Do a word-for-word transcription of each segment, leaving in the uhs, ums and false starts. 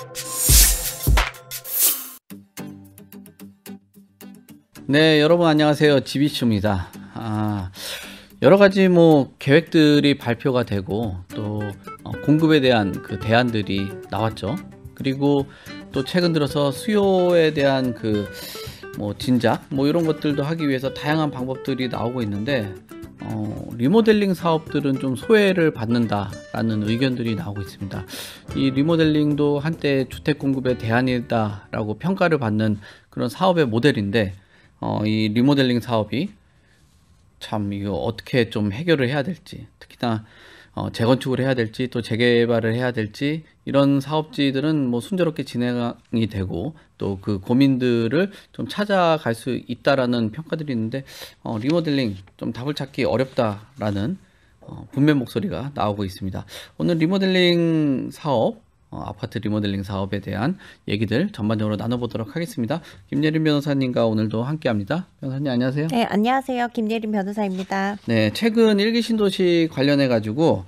네, 여러분 안녕하세요. 지비추입니다. 아, 여러 가지 뭐 계획들이 발표가 되고 또 어, 공급에 대한 그 대안들이 나왔죠. 그리고 또 최근 들어서 수요에 대한 그 뭐 진작 뭐 이런 것들도 하기 위해서 다양한 방법들이 나오고 있는데 어, 리모델링 사업들은 좀 소외를 받는다라는 의견들이 나오고 있습니다. 이 리모델링도 한때 주택 공급의 대안이다라고 평가를 받는 그런 사업의 모델인데 어, 이 리모델링 사업이 참 이거 어떻게 좀 해결을 해야 될지, 특히나 어, 재건축을 해야 될지 또 재개발을 해야 될지 이런 사업지들은 뭐 순조롭게 진행이 되고 또 그 고민들을 좀 찾아갈 수 있다라는 평가들이 있는데 어, 리모델링 좀 답을 찾기 어렵다라는 어, 분명 목소리가 나오고 있습니다. 오늘 리모델링 사업 어, 아파트 리모델링 사업에 대한 얘기들 전반적으로 나눠보도록 하겠습니다. 김예린 변호사님과 오늘도 함께합니다. 변호사님 안녕하세요. 네, 안녕하세요. 김예린 변호사입니다. 네, 최근 일기 신도시 관련해 가지고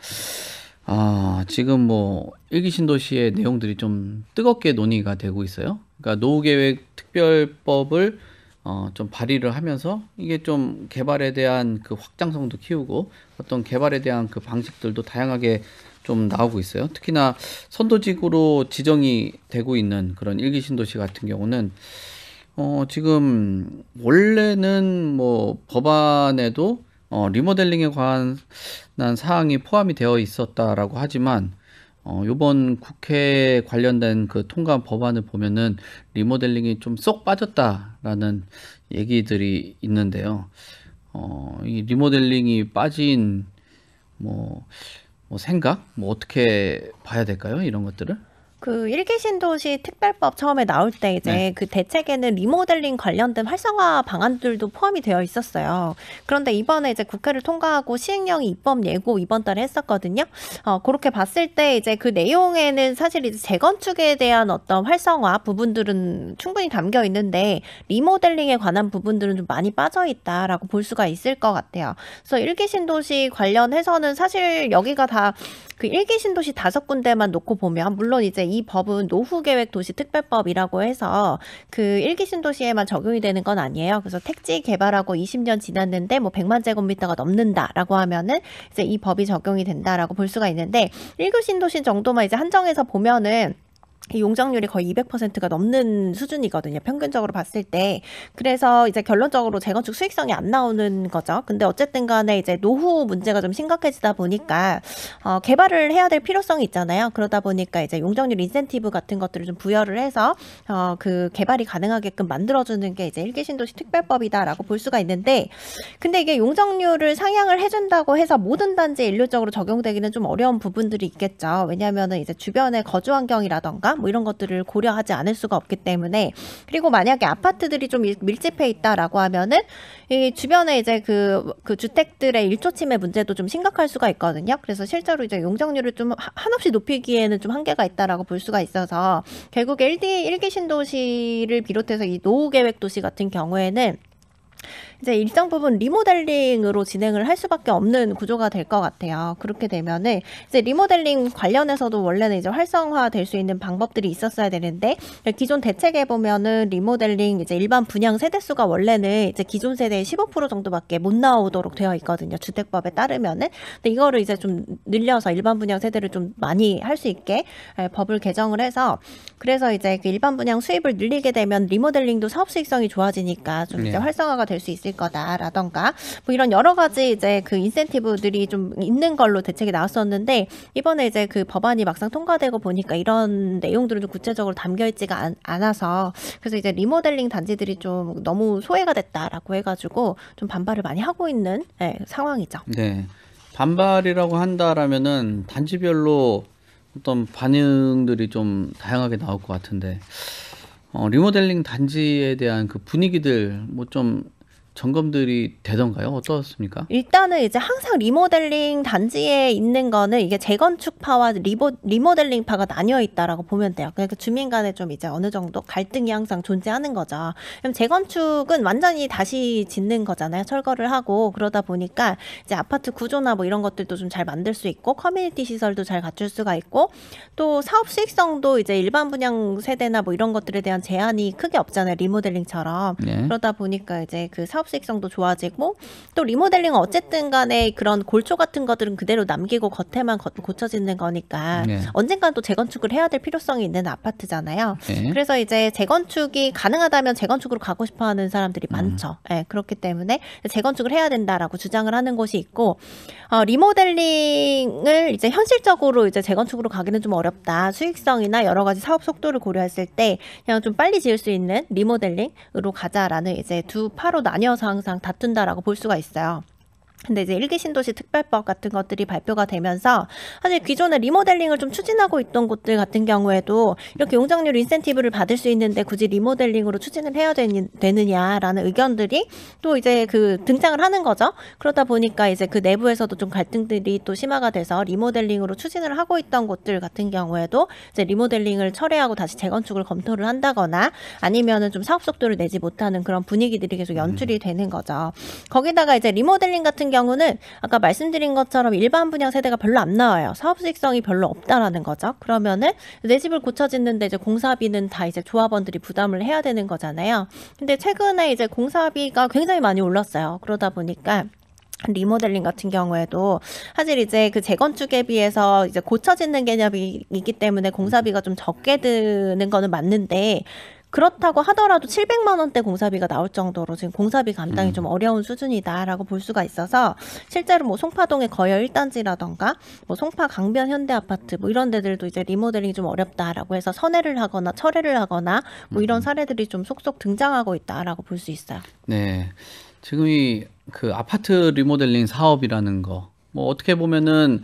아, 지금 뭐 일기 신도시의 내용들이 좀 뜨겁게 논의가 되고 있어요. 그러니까 노후계획 특별법을 어, 좀 발의를 하면서 이게 좀 개발에 대한 그 확장성도 키우고 어떤 개발에 대한 그 방식들도 다양하게 좀 나오고 있어요. 특히나 선도직으로 지정이 되고 있는 그런 일기 신도시 같은 경우는 어, 지금 원래는 뭐 법안에도 어, 리모델링에 관한 사항이 포함이 되어 있었다라고 하지만 어, 요번 국회 관련된 그 통과한 법안을 보면은 리모델링이 좀 쏙 빠졌다라는 얘기들이 있는데요. 어, 이 리모델링이 빠진 뭐, 뭐 생각? 뭐 어떻게 봐야 될까요? 이런 것들을? 그 일기 신도시 특별법 처음에 나올 때 이제 네. 그 대책에는 리모델링 관련된 활성화 방안들도 포함이 되어 있었어요. 그런데 이번에 이제 국회를 통과하고 시행령이 입법 예고 이번 달에 했었거든요. 어, 그렇게 봤을 때 이제 그 내용에는 사실 이제 재건축에 대한 어떤 활성화 부분들은 충분히 담겨 있는데 리모델링에 관한 부분들은 좀 많이 빠져 있다라고 볼 수가 있을 것 같아요. 그래서 일기 신도시 관련해서는 사실 여기가 다 그 일기 신도시 다섯 군데만 놓고 보면 물론 이제 이 법은 노후계획 도시특별법이라고 해서 그 일기 신도시에만 적용이 되는 건 아니에요. 그래서 택지 개발하고 이십 년 지났는데 뭐 백만 제곱미터가 넘는다라고 하면은 이제 이 법이 적용이 된다라고 볼 수가 있는데 일기 신도시 정도만 이제 한정해서 보면은 이 용적률이 거의 이백 퍼센트가 넘는 수준이거든요. 평균적으로 봤을 때. 그래서 이제 결론적으로 재건축 수익성이 안 나오는 거죠. 근데 어쨌든 간에 이제 노후 문제가 좀 심각해지다 보니까 어, 개발을 해야 될 필요성이 있잖아요. 그러다 보니까 이제 용적률 인센티브 같은 것들을 좀 부여를 해서 어, 그 개발이 가능하게끔 만들어주는 게 이제 일기 신도시 특별법이다라고 볼 수가 있는데 근데 이게 용적률을 상향을 해준다고 해서 모든 단지에 일률적으로 적용되기는 좀 어려운 부분들이 있겠죠. 왜냐하면은 이제 주변의 거주 환경이라던가 뭐 이런 것들을 고려하지 않을 수가 없기 때문에 그리고 만약에 아파트들이 좀 밀집해 있다라고 하면은 이 주변에 이제 그, 그 주택들의 일조 침해 문제도 좀 심각할 수가 있거든요. 그래서 실제로 이제 용적률을 좀 한없이 높이기에는 좀 한계가 있다라고 볼 수가 있어서 결국에 일기, 일기 신도시를 비롯해서 이 노후계획 도시 같은 경우에는 이제 일정 부분 리모델링으로 진행을 할 수밖에 없는 구조가 될 것 같아요. 그렇게 되면은 이제 리모델링 관련해서도 원래는 이제 활성화 될 수 있는 방법들이 있었어야 되는데 기존 대책에 보면은 리모델링 이제 일반 분양 세대수가 원래는 이제 기존 세대의 십오 퍼센트 정도밖에 못 나오도록 되어 있거든요. 주택법에 따르면은. 근데 이거를 이제 좀 늘려서 일반 분양 세대를 좀 많이 할 수 있게 법을 개정을 해서 그래서 이제 그 일반 분양 수입을 늘리게 되면 리모델링도 사업 수익성이 좋아지니까 좀 이제 네. 활성화가 될 수 있을 거다라던가 뭐 이런 여러 가지 이제 그 인센티브들이 좀 있는 걸로 대책이 나왔었는데 이번에 이제 그 법안이 막상 통과되고 보니까 이런 내용들은 좀 구체적으로 담겨 있지가 않, 않아서 그래서 이제 리모델링 단지들이 좀 너무 소외가 됐다라고 해가지고 좀 반발을 많이 하고 있는 네, 상황이죠. 네. 반발이라고 한다라면은 단지별로 어떤 반응들이 좀 다양하게 나올 것 같은데 어, 리모델링 단지에 대한 그 분위기들 뭐 좀 점검들이 되던가요? 어떻습니까? 일단은 이제 항상 리모델링 단지에 있는 거는 이게 재건축파와 리모, 리모델링파가 나뉘어 있다라고 보면 돼요. 그러니까 주민 간에 좀 이제 어느 정도 갈등이 항상 존재하는 거죠. 그럼 재건축은 완전히 다시 짓는 거잖아요. 철거를 하고 그러다 보니까 이제 아파트 구조나 뭐 이런 것들도 좀 잘 만들 수 있고 커뮤니티 시설도 잘 갖출 수가 있고 또 사업 수익성도 이제 일반 분양 세대나 뭐 이런 것들에 대한 제한이 크게 없잖아요. 리모델링처럼. 네. 그러다 보니까 이제 그 사업 수익성도 좋아지고 또 리모델링은 어쨌든 간에 그런 골조 같은 것들은 그대로 남기고 겉에만 거- 고쳐지는 거니까 네. 언젠간 또 재건축을 해야 될 필요성이 있는 아파트잖아요. 네. 그래서 이제 재건축이 가능하다면 재건축으로 가고 싶어 하는 사람들이 많죠. 예, 그렇기 때문에 재건축을 해야 된다라고 주장을 하는 곳이 있고, 어, 리모델링을 이제 현실적으로 이제 재건축으로 가기는 좀 어렵다. 수익성이나 여러 가지 사업 속도를 고려했을 때 그냥 좀 빨리 지을 수 있는 리모델링으로 가자라는 이제 두 파로 나뉘어서 항상 다툰다라고 볼 수가 있어요. 근데 이제 일기 신도시 특별법 같은 것들이 발표가 되면서 사실 기존에 리모델링을 좀 추진하고 있던 곳들 같은 경우에도 이렇게 용적률 인센티브를 받을 수 있는데 굳이 리모델링으로 추진을 해야 되니, 되느냐라는 의견들이 또 이제 그 등장을 하는 거죠. 그러다 보니까 이제 그 내부에서도 좀 갈등들이 또 심화가 돼서 리모델링으로 추진을 하고 있던 곳들 같은 경우에도 이제 리모델링을 철회하고 다시 재건축을 검토를 한다거나 아니면은 좀 사업 속도를 내지 못하는 그런 분위기들이 계속 연출이 되는 거죠. 거기다가 이제 리모델링 같은 경우는 아까 말씀드린 것처럼 일반 분양 세대가 별로 안 나와요. 사업 수익성이 별로 없다라는 거죠. 그러면은 내 집을 고쳐짓는데 이제 공사비는 다 이제 조합원들이 부담을 해야 되는 거잖아요. 근데 최근에 이제 공사비가 굉장히 많이 올랐어요. 그러다 보니까 리모델링 같은 경우에도 사실 이제 그 재건축에 비해서 이제 고쳐짓는 개념이 있기 때문에 공사비가 좀 적게 드는 거는 맞는데 그렇다고 하더라도 칠백만 원대 공사비가 나올 정도로 지금 공사비 감당이 좀 어려운 수준이다라고 볼 수가 있어서 실제로 뭐 송파동의 거여 일 단지라던가 뭐 송파 강변 현대아파트 뭐 이런 데들도 이제 리모델링이 좀 어렵다라고 해서 선회를 하거나 철회를 하거나 뭐 이런 사례들이 좀 속속 등장하고 있다라고 볼 수 있어요. 네. 지금 이 그 아파트 리모델링 사업이라는 거, 뭐 어떻게 보면은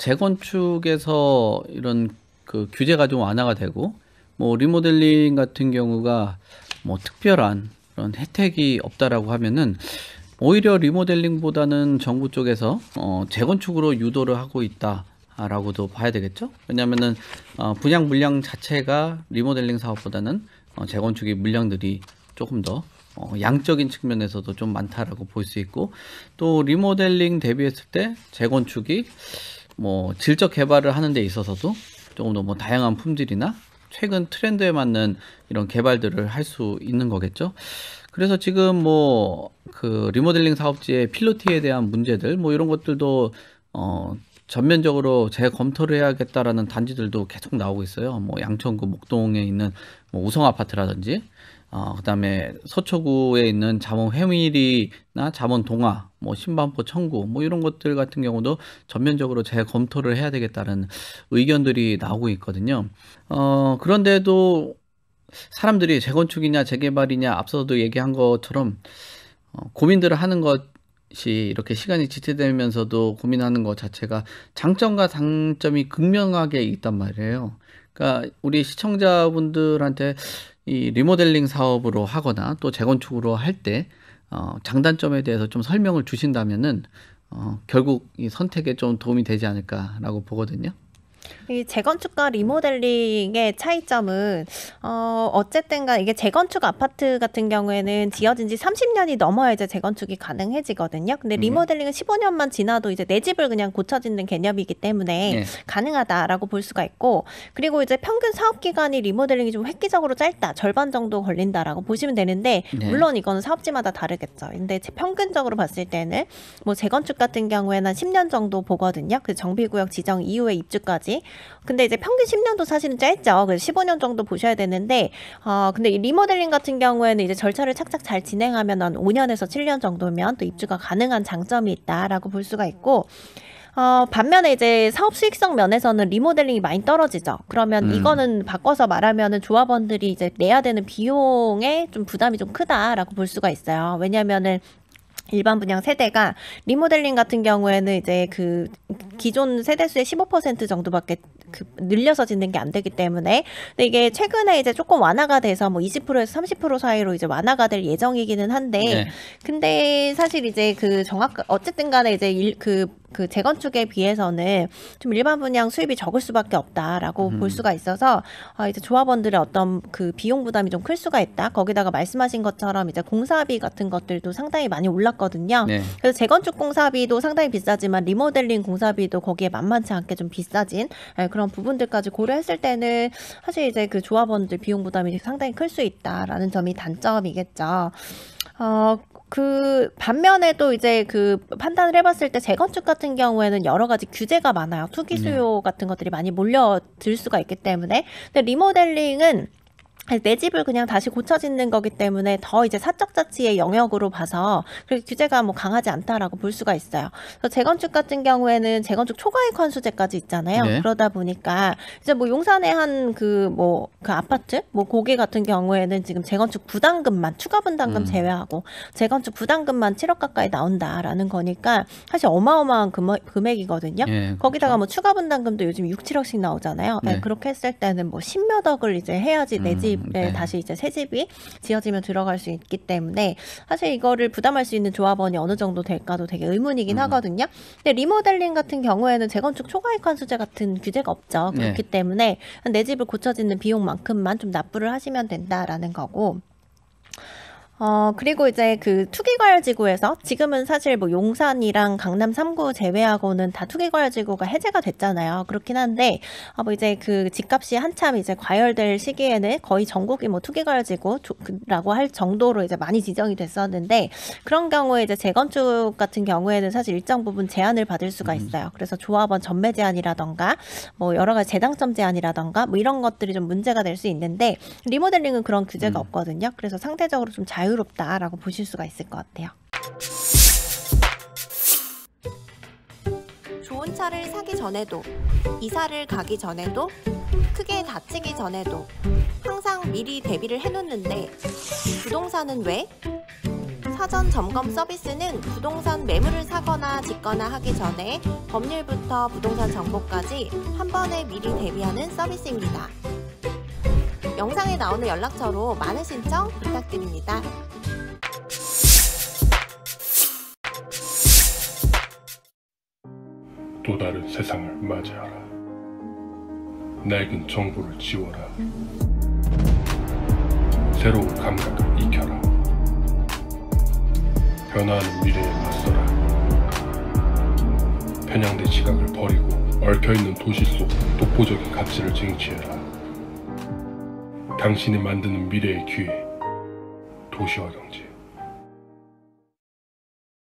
재건축에서 이런 그 규제가 좀 완화가 되고, 뭐 리모델링 같은 경우가 뭐 특별한 그런 혜택이 없다라고 하면은 오히려 리모델링보다는 정부 쪽에서 어 재건축으로 유도를 하고 있다라고도 봐야 되겠죠. 왜냐하면은 어 분양 물량 자체가 리모델링 사업보다는 어 재건축의 물량들이 조금 더 어, 양적인 측면에서도 좀 많다라고 볼 수 있고, 또 리모델링 대비했을 때 재건축이 뭐 질적 개발을 하는 데 있어서도 조금 더 뭐 다양한 품질이나 최근 트렌드에 맞는 이런 개발들을 할 수 있는 거겠죠. 그래서 지금 뭐 그 리모델링 사업지의 필로티에 대한 문제들 뭐 이런 것들도 어 전면적으로 재검토를 해야겠다라는 단지들도 계속 나오고 있어요. 뭐 양천구 목동에 있는 뭐 우성 아파트라든지 어, 그다음에 서초구에 있는 잠원 회밀이나 잠원 동화, 뭐 신반포 청구, 뭐 이런 것들 같은 경우도 전면적으로 재검토를 해야 되겠다는 의견들이 나오고 있거든요. 어, 그런데도 사람들이 재건축이냐 재개발이냐 앞서도 얘기한 것처럼 어, 고민들을 하는 것이 이렇게 시간이 지체되면서도 고민하는 것 자체가 장점과 단점이 극명하게 있단 말이에요. 그러니까 우리 시청자분들한테 이 리모델링 사업으로 하거나 또 재건축으로 할 때 어, 장단점에 대해서 좀 설명을 주신다면은 어, 결국 이 선택에 좀 도움이 되지 않을까라고 보거든요. 이 재건축과 리모델링의 차이점은 어 어쨌든간 이게 재건축 아파트 같은 경우에는 지어진 지 삼십 년이 넘어야 이제 재건축이 가능해지거든요. 근데 리모델링은 십오 년만 지나도 이제 내 집을 그냥 고쳐짓는 개념이기 때문에 네. 가능하다라고 볼 수가 있고, 그리고 이제 평균 사업 기간이 리모델링이 좀 획기적으로 짧다, 절반 정도 걸린다라고 보시면 되는데 네. 물론 이거는 사업지마다 다르겠죠. 근데 제- 평균적으로 봤을 때는 뭐 재건축 같은 경우에는 한 십 년 정도 보거든요. 그 정비구역 지정 이후에 입주까지. 근데 이제 평균 십 년도 사실은 짧죠. 그래서 십오 년 정도 보셔야 되는데, 어, 근데 이 리모델링 같은 경우에는 이제 절차를 착착 잘 진행하면 한 오 년에서 칠 년 정도면 또 입주가 가능한 장점이 있다라고 볼 수가 있고, 어, 반면에 이제 사업 수익성 면에서는 리모델링이 많이 떨어지죠. 그러면 음. 이거는 바꿔서 말하면은 조합원들이 이제 내야 되는 비용에 좀 부담이 좀 크다라고 볼 수가 있어요. 왜냐면은 일반 분양 세대가 리모델링 같은 경우에는 이제 그 기존 세대수의 십오 퍼센트 정도밖에 그 늘려서 짓는 게 안 되기 때문에. 근데 이게 최근에 이제 조금 완화가 돼서 뭐 이십 퍼센트에서 삼십 퍼센트 사이로 이제 완화가 될 예정이기는 한데, 네. 근데 사실 이제 그 정확 어쨌든 간에 이제 일, 그 그 재건축에 비해서는 좀 일반 분양 수입이 적을 수밖에 없다라고 음. 볼 수가 있어서 아, 이제 조합원들의 어떤 그 비용 부담이 좀 클 수가 있다. 거기다가 말씀하신 것처럼 이제 공사비 같은 것들도 상당히 많이 올랐거든요. 네. 그래서 재건축 공사비도 상당히 비싸지만 리모델링 공사비도 거기에 만만치 않게 좀 비싸진 예, 그런 부분들까지 고려했을 때는 사실 이제 그 조합원들 비용 부담이 상당히 클 수 있다라는 점이 단점이겠죠. 어, 그 반면에 또 이제 그 판단을 해봤을 때 재건축 같은 경우에는 여러 가지 규제가 많아요. 투기 수요 같은 것들이 많이 몰려들 수가 있기 때문에. 근데 리모델링은 내 집을 그냥 다시 고쳐 짓는 거기 때문에 더 이제 사적 자치의 영역으로 봐서 그렇게 규제가 뭐 강하지 않다라고 볼 수가 있어요. 그래서 재건축 같은 경우에는 재건축 초과이익 환수제까지 있잖아요. 네. 그러다 보니까 이제 뭐 용산에 한 그 뭐 그 아파트 뭐 고기 같은 경우에는 지금 재건축 부담금만 추가 분담금 음. 제외하고 재건축 부담금만 칠억 가까이 나온다라는 거니까 사실 어마어마한 금액, 금액이거든요. 예, 거기다가 그렇죠. 뭐 추가 분담금도 요즘 육, 칠억씩 나오잖아요. 네, 네. 그렇게 했을 때는 뭐 십몇 억을 이제 해야지 내 음, 집에 네. 다시 이제 새 집이 지어지면 들어갈 수 있기 때문에 사실 이거를 부담할 수 있는 조합원이 어느 정도 될까도 되게 의문이긴 음. 하거든요. 근데 리모델링 같은 경우에는 재건축 초과이익 환수제 같은 규제가 없죠. 네. 그렇기 때문에 내 집을 고쳐짓는 비용만큼만 좀 납부를 하시면 된다라는 거고. 어, 그리고 이제 그 투기과열지구에서 지금은 사실 뭐 용산이랑 강남 삼 구 제외하고는 다 투기과열지구가 해제가 됐잖아요. 그렇긴 한데, 아, 뭐 이제 그 집값이 한참 이제 과열될 시기에는 거의 전국이 뭐 투기과열지구라고 할 정도로 이제 많이 지정이 됐었는데, 그런 경우에 이제 재건축 같은 경우에는 사실 일정 부분 제한을 받을 수가 있어요. 그래서 조합원 전매 제한이라던가, 뭐 여러 가지 재당점 제한이라던가, 뭐 이런 것들이 좀 문제가 될 수 있는데, 리모델링은 그런 규제가 음. 없거든요. 그래서 상대적으로 좀 자유롭다라고 보실 수가 있을 것 같아요. 좋은 차를 사기 전에도, 이사를 가기 전에도, 크게 다치기 전에도 항상 미리 대비를 해놓는데 부동산은 왜? 사전 점검 서비스는 부동산 매물을 사거나 짓거나 하기 전에 법률부터 부동산 정보까지 한 번에 미리 대비하는 서비스입니다. 영상에 나오는 연락처로 많은 신청 부탁드립니다. 또 다른 세상을 맞이하라. 낡은 정보를 지워라. 새로운 감각을 익혀라. 변화하는 미래에 맞서라. 편향된 시각을 버리고 얽혀있는 도시 속 독보적인 가치를 쟁취해라. 당신이 만드는 미래의 기회, 도시화 경제.